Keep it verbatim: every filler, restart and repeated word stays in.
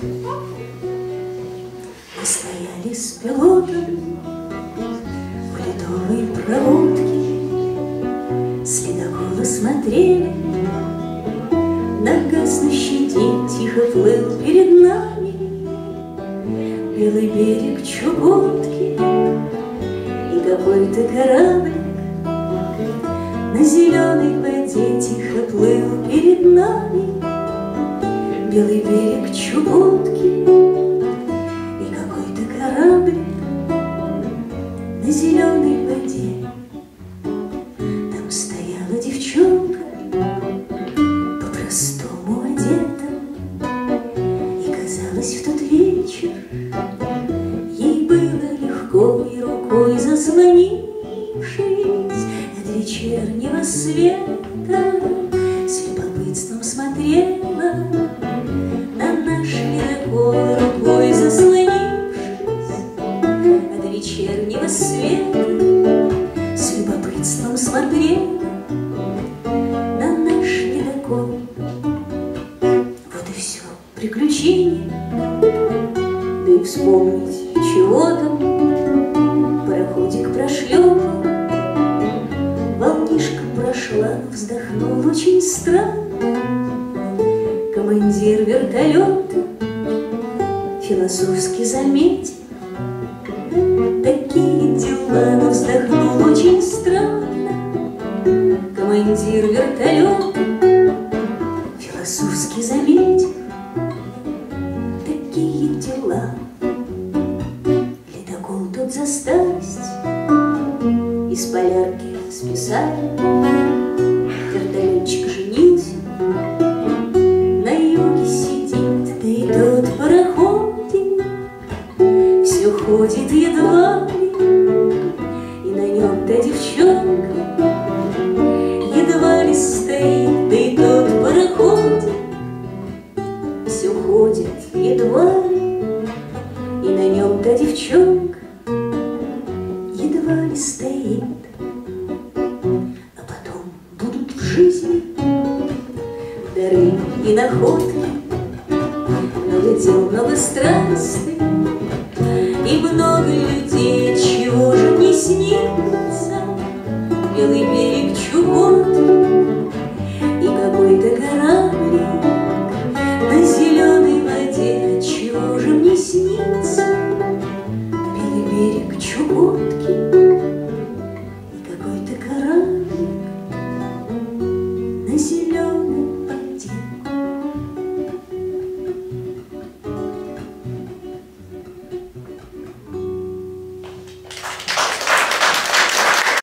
Мы стояли с пилотом в ледовой проводке, с ледокола смотрели, на гаснущий день тихо плыл перед нами белый берег Чукотки, и какой-то корабль на зеленой воде тихо плыл перед нами белый берег Чукотки, и какой-то корабль на зеленой воде. Там стояла девчонка, по-простому одета, и казалось, в тот вечер ей было легко, и рукой заслонившись от вечернего света, с любопытством смотрела на наш ледокол, рукой заслонившись от вечернего света, с любопытством смотрела на наш ледокол. Вот и все приключение, да и вспомнить чего там. Пароходик прошлепал, волнишка прошла, вздохнул очень странно командир вертолета, философски заметил: такие дела. Но вздохнул очень странно командир вертолета, философски заметил: такие дела. Ледокол тот за старость из полярки списали, вертолетчик женился, на юге сидит, да и тот пароходик все ходит едва ли, и на нем та девчонка едва ли стоит, да и тот пароходик все ходит едва ли, и на нем та девчонка едва ли стоит. А потом будут в жизни дары и находки, много дел, много странствий и много людей. Чего же не снится белый берег Чукотки,